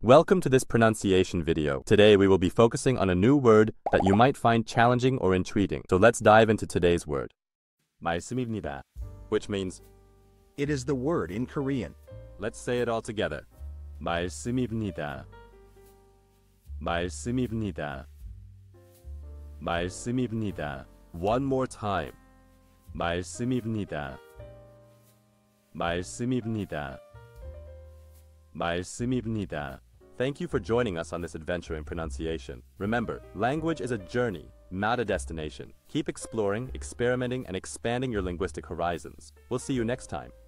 Welcome to this pronunciation video. Today we will be focusing on a new word that you might find challenging or intriguing. So let's dive into today's word. 말씀입니다, which means It is the word in Korean. let's say it all together. 말씀입니다. 말씀입니다. 말씀입니다. One more time. 말씀입니다. 말씀입니다. 말씀입니다. Thank you for joining us on this adventure in pronunciation. Remember, language is a journey, not a destination. Keep exploring, experimenting, and expanding your linguistic horizons. We'll see you next time.